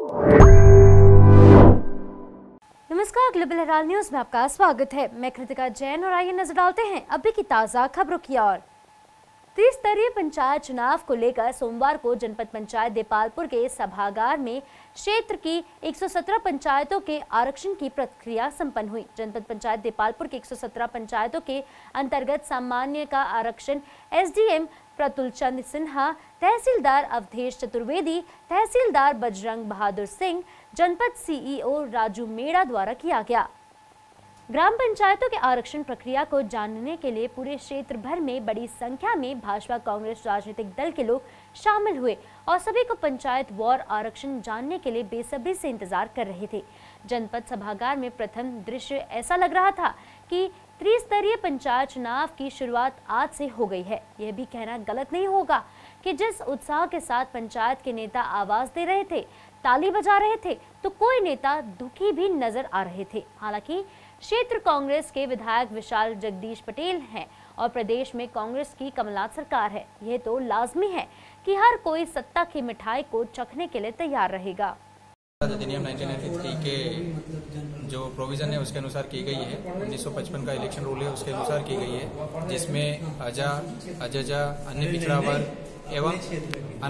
नमस्कार, global Herald news में आपका स्वागत है। मैं कृतिका जैन और आइए नजर डालते हैं अभी की ताजा खबरों की ओर। त्रिस्तरीय पंचायत चुनाव को लेकर सोमवार को जनपद पंचायत देपालपुर के सभागार में क्षेत्र की 117 पंचायतों के आरक्षण की प्रक्रिया संपन्न हुई। जनपद पंचायत देपालपुर के 117 पंचायतों के अंतर्गत सामान्य का आरक्षण एसडीएम प्रतुल चंद सिन्हा, तहसीलदार अवधेश चतुर्वेदी, तहसीलदार बजरंग बहादुर सिंह, जनपद सीईओ राजू मेड़ा द्वारा किया गया। ग्राम पंचायतों के आरक्षण प्रक्रिया को जानने के लिए पूरे क्षेत्र भर में बड़ी संख्या में भाजपा कांग्रेस राजनीतिक दल के लोग शामिल हुए और सभी को पंचायत वार आरक्षण जानने के लिए बेसब्री से इंतजार कर रहे थे। जनपद सभागार में प्रथम दृश्य ऐसा लग रहा था कि त्रिस्तरीय पंचायत चुनाव की शुरुआत आज से हो गई है। यह भी कहना गलत नहीं होगा कि जिस उत्साह के साथ पंचायत के नेता आवाज दे रहे थे, ताली बजा रहे थे, तो कोई नेता दुखी भी नजर आ रहे थे। हालांकि क्षेत्र कांग्रेस के विधायक विशाल जगदीश पटेल हैं और प्रदेश में कांग्रेस की कमलनाथ सरकार है। यह तो लाजमी है कि हर कोई सत्ता की मिठाई को चखने के लिए तैयार रहेगा। अधिनियम 1993 के जो प्रोविजन है उसके अनुसार की गई है। 1955 का इलेक्शन रूल है उसके अनुसार की गई है, जिसमें अजा, अजजा, अन्य पिछड़ा वर्ग एवं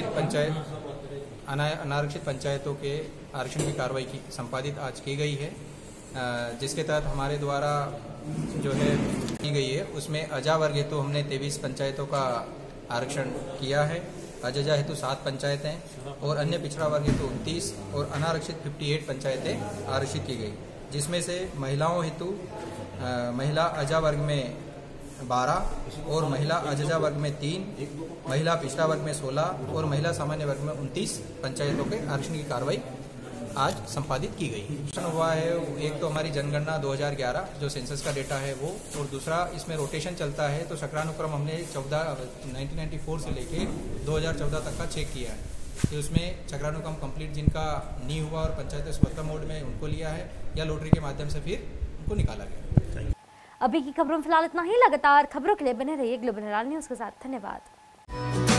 अनारक्षित पंचायतों के आरक्षण की कार्रवाई की संपादित आज की गई है, जिसके तहत हमारे द्वारा जो है की गई है। उसमें अजा वर्ग हेतु हमने 23 पंचायतों का आरक्षण किया है, अजजा हेतु 7 पंचायतें और अन्य पिछड़ा वर्ग हेतु 29 और अनारक्षित 58 पंचायतें आरक्षित की गई, जिसमें से महिलाओं हेतु महिला अजा वर्ग में 12 और महिला अजजा वर्ग में 3, महिला पिछड़ा वर्ग में 16 और महिला सामान्य वर्ग में 29 पंचायतों के आरक्षण की कार्रवाई आज संपादित की गई हुआ है। एक तो हमारी जनगणना 2011 जो सेंसस का डेटा है वो, और दूसरा इसमें रोटेशन चलता है, तो चक्रानुक्रम हमने 1994 से लेके 2014 तक का चेक किया है कि उसमें चक्रानुक्रम कंप्लीट जिनका नहीं हुआ और पंचायत स्वतंत्र मोड में उनको लिया है या लॉटरी के माध्यम से फिर उनको निकाला गया। अभी की खबरों में फिलहाल इतना ही। लगातार खबरों के लिए बने रहिए ग्लोबल हेराल्ड न्यूज के साथ। धन्यवाद।